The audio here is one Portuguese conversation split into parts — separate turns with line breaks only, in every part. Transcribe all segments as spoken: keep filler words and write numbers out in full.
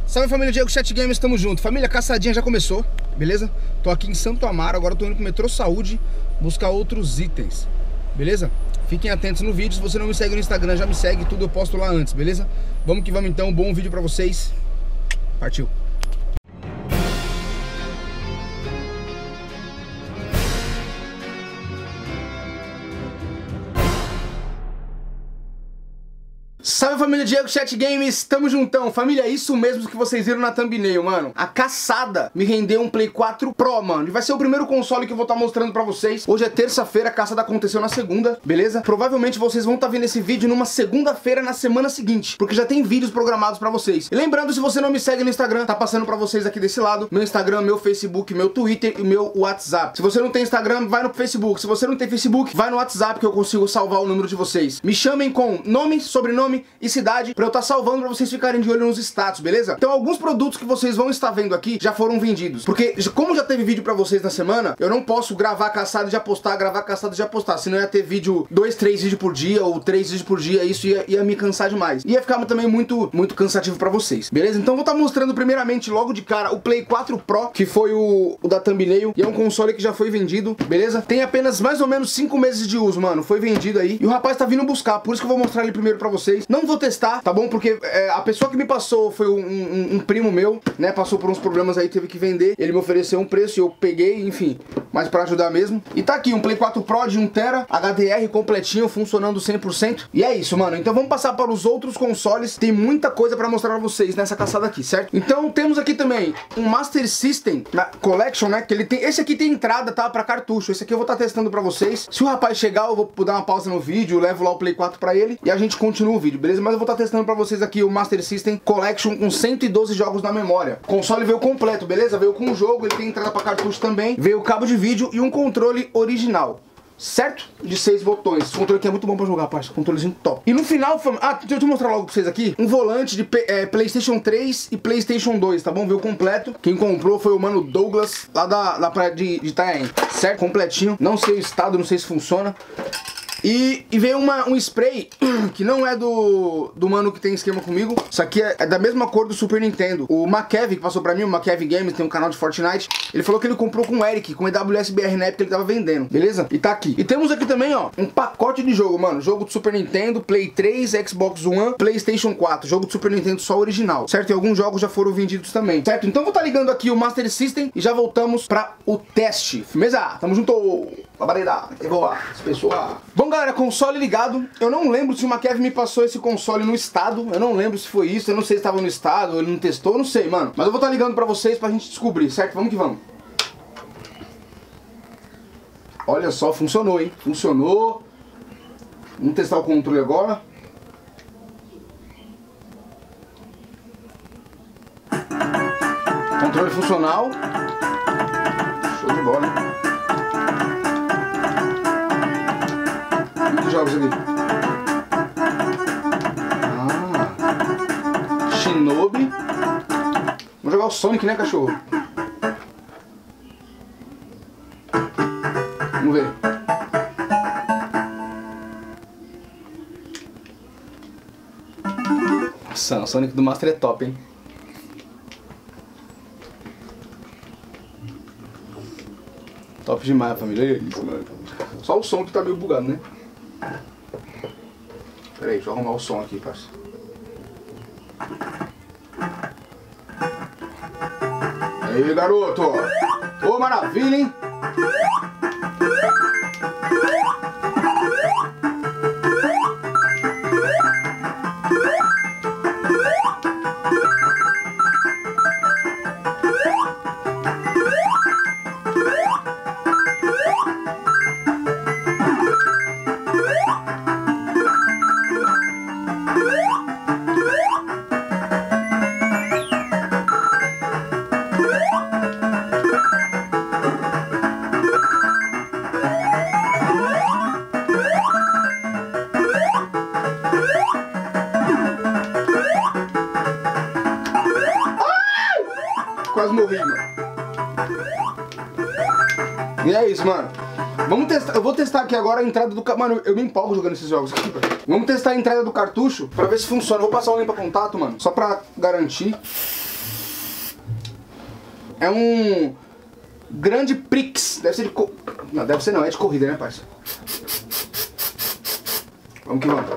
Salve família, Diego Chat Games, tamo junto. Família, caçadinha já começou, beleza? Tô aqui em Santo Amaro, agora tô indo pro Metrô Saúde buscar outros itens, beleza? Fiquem atentos no vídeo, se você não me segue no Instagram, já me segue, tudo eu posto lá antes, beleza? Vamos que vamos então, bom vídeo pra vocês. Partiu! Salve família, Diego Chat Games, tamo juntão. Família, isso mesmo que vocês viram na thumbnail, mano. A caçada me rendeu um Play quatro Pro, mano. E vai ser o primeiro console que eu vou estar tá mostrando pra vocês. Hoje é terça-feira, a caçada aconteceu na segunda, beleza? Provavelmente vocês vão estar tá vendo esse vídeo numa segunda-feira na semana seguinte, porque já tem vídeos programados pra vocês. E lembrando, se você não me segue no Instagram, tá passando pra vocês aqui desse lado. Meu Instagram, meu Facebook, meu Twitter e meu WhatsApp. Se você não tem Instagram, vai no Facebook. Se você não tem Facebook, vai no WhatsApp que eu consigo salvar o número de vocês. Me chamem com nome, sobrenome e cidade pra eu estar tá salvando pra vocês ficarem de olho nos status, beleza? Então alguns produtos que vocês vão estar vendo aqui já foram vendidos, porque como já teve vídeo pra vocês na semana, eu não posso gravar caçada e já postar, gravar caçada e já postar, senão ia ter vídeo, dois, três vídeos por dia ou três vídeos por dia, isso ia, ia me cansar demais. Ia ficar também muito, muito cansativo pra vocês, beleza? Então vou estar tá mostrando primeiramente logo de cara o Play quatro Pro, que foi o, o da thumbnail, e é um console que já foi vendido, beleza? Tem apenas mais ou menos cinco meses de uso, mano, foi vendido aí, e o rapaz tá vindo buscar, por isso que eu vou mostrar ele primeiro pra vocês. Não vou testar, tá bom? Porque é, a pessoa que me passou foi um, um, um primo meu, né? Passou por uns problemas aí, teve que vender. Ele me ofereceu um preço e eu peguei, enfim, mas pra ajudar mesmo. E tá aqui, um Play quatro Pro de um tera, H D R completinho, funcionando cem por cento. E é isso, mano. Então vamos passar para os outros consoles. Tem muita coisa pra mostrar pra vocês nessa caçada aqui, certo? Então temos aqui também um Master System Collection, né? Que ele tem... Esse aqui tem entrada, tá? Pra cartucho. Esse aqui eu vou estar tá testando pra vocês. Se o rapaz chegar, eu vou dar uma pausa no vídeo, levo lá o Play quatro pra ele e a gente continua o vídeo, beleza? Mas eu vou estar tá testando pra vocês aqui o Master System Collection com cento e doze jogos na memória. O console veio completo, beleza? Veio com o jogo, ele tem entrada pra cartucho também, veio cabo de vídeo e um controle original, certo? De seis botões. Esse controle aqui é muito bom pra jogar, parça. Controlezinho top. E no final, fam... ah, deixa eu te mostrar logo pra vocês aqui um volante de é, PlayStation três e PlayStation dois, tá bom? Veio completo. Quem comprou foi o mano Douglas, lá da, da praia de, de Itanhaém, certo? Completinho. Não sei o estado, não sei se funciona. E, e veio uma, um spray que não é do, do mano que tem esquema comigo. Isso aqui é, é da mesma cor do Super Nintendo. O Makev, que passou pra mim, o Makev Games, tem um canal de Fortnite. Ele falou que ele comprou com o Eric, com o E W S B R na época que ele tava vendendo, beleza? E tá aqui. E temos aqui também, ó, um pacote de jogo, mano. Jogo do Super Nintendo, Play três, Xbox One, PlayStation quatro. Jogo do Super Nintendo só original, certo? E alguns jogos já foram vendidos também, certo? Então vou tá ligando aqui o Master System e já voltamos pra o teste. Firmeza? Tamo junto! Labareda, voa, pessoal. Bom, galera, console ligado. Eu não lembro se o Makev me passou esse console no estado. Eu não lembro se foi isso. Eu não sei se estava no estado ou ele não testou. Eu não sei, mano. Mas eu vou estar ligando pra vocês pra gente descobrir, certo? Vamos que vamos. Olha só, funcionou, hein? Funcionou. Vamos testar o controle agora. Controle funcional. Show de bola, hein? Jogos ali. Ah, Shinobi. Vamos jogar o Sonic, né, cachorro? Vamos ver. Nossa, o Sonic do Master é top, hein? Top demais, família. Olha isso, mano. Só o som que tá meio bugado, né? Pera aí, deixa eu arrumar o som aqui, parça. Aí, garoto! Ô, maravilha, hein? Quase morri, mano. E é isso, mano. Vamos testar, eu vou testar aqui agora a entrada do... Mano, eu me empolgo jogando esses jogos aqui, velho. Vamos testar a entrada do cartucho pra ver se funciona. Eu vou passar um limpa contato, mano, só pra garantir. É um Grande Prix. Deve ser de co... Não, deve ser não, é de corrida, né, parça? Vamos que vamos.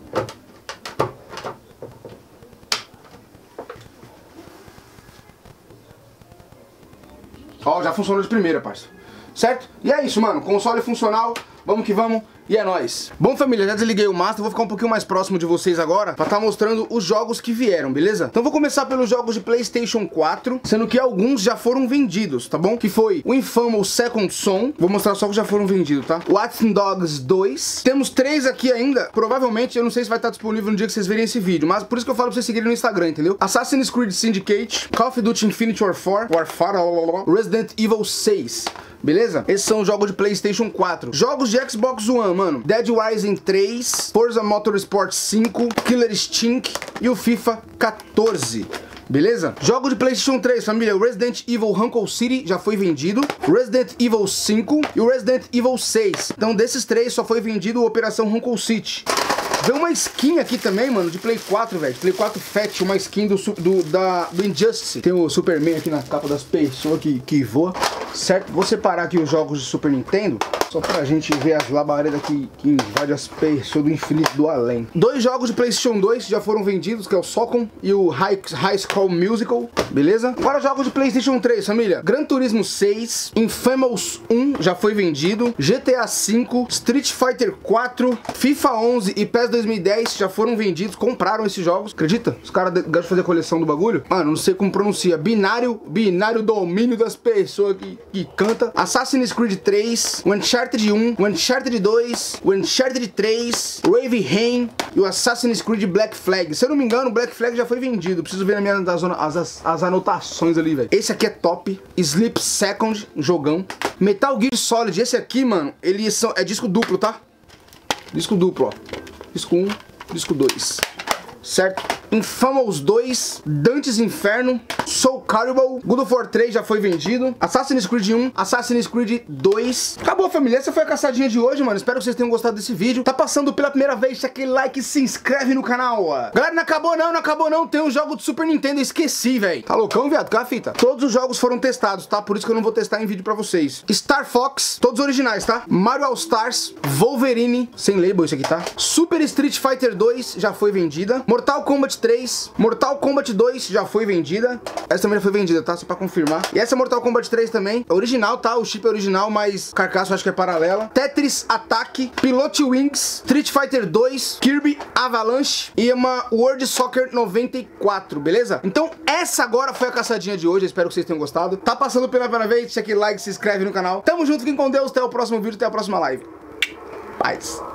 Ó, já funcionou de primeira, parça. Certo? E é isso, mano. Console funcional. Vamos que vamos. E é nóis. Bom, família, já desliguei o Master. Vou ficar um pouquinho mais próximo de vocês agora pra estar mostrando os jogos que vieram, beleza? Então vou começar pelos jogos de PlayStation quatro, sendo que alguns já foram vendidos, tá bom? Que foi o Infamous Second Son. Vou mostrar só que já foram vendidos, tá? Watch Dogs dois. Temos três aqui ainda. Provavelmente, eu não sei se vai estar disponível no dia que vocês verem esse vídeo, mas por isso que eu falo pra vocês seguirem no Instagram, entendeu? Assassin's Creed Syndicate, Call of Duty Infinite Warfare, Warfare, Resident Evil seis. Beleza? Esses são os jogos de PlayStation quatro. Jogos de Xbox One, mano. Dead Rising três, Forza Motorsport cinco, Killer Instinct e o FIFA quatorze. Beleza? Jogo de PlayStation três, família. O Resident Evil Raccoon City já foi vendido. Resident Evil cinco e o Resident Evil seis. Então desses três só foi vendido o Operação Raccoon City. Veio uma skin aqui também, mano, de Play quatro, velho. Play quatro Fat, uma skin do, do, da, do Injustice. Tem o Superman aqui na capa das pessoas que, que voa. Certo? Vou separar aqui os jogos de Super Nintendo, só pra gente ver as labaredas que, que invadem as pessoas do infinito do além. Dois jogos de PlayStation dois já foram vendidos, que é o Socom e o High, High School Musical, beleza? Agora jogos de PlayStation três, família. Gran Turismo seis, Infamous um já foi vendido, G T A cinco, Street Fighter quatro, FIFA onze e PES dois mil e dez já foram vendidos, compraram esses jogos. Acredita? Os caras gostam de fazer a coleção do bagulho. Mano, não sei como pronuncia. Binário, binário domínio das pessoas que, que canta. Assassin's Creed três, o Uncharted um, o Uncharted dois, o Uncharted três, o Wave Rain e o Assassin's Creed Black Flag. Se eu não me engano, o Black Flag já foi vendido. Preciso ver na minha as, as, as anotações ali, velho. Esse aqui é top. Sleep Second, jogão. Metal Gear Solid. Esse aqui, mano, ele são, é disco duplo, tá? Disco duplo, ó. Disco um, disco dois. Certo? Infamous dois, Dante's Inferno, Soul Calibur, God of War três já foi vendido, Assassin's Creed um, Assassin's Creed dois. Acabou, família, essa foi a caçadinha de hoje, mano. Espero que vocês tenham gostado desse vídeo. Tá passando pela primeira vez, deixa aquele like e se inscreve no canal. Galera, não acabou não, não acabou não. Tem um jogo de Super Nintendo, eu esqueci, velho. Tá loucão, viado? Qual é a fita? Todos os jogos foram testados, tá? Por isso que eu não vou testar em vídeo pra vocês. Star Fox, todos originais, tá? Mario All Stars, Wolverine, sem label isso aqui, tá? Super Street Fighter dois já foi vendida. Mortal Kombat três, Mortal Kombat dois já foi vendida. Essa também já foi vendida, tá? Só pra confirmar. E essa Mortal Kombat três também é original, tá? O chip é original, mas carcaça eu acho que é paralela. Tetris Attack, Pilot Wings, Street Fighter dois, Kirby Avalanche e uma World Soccer noventa e quatro, beleza? Então essa agora foi a caçadinha de hoje. Eu espero que vocês tenham gostado. Tá passando pela primeira vez, deixa aquele like, se inscreve no canal. Tamo junto, fiquem com Deus. Até o próximo vídeo, até a próxima live. Paz.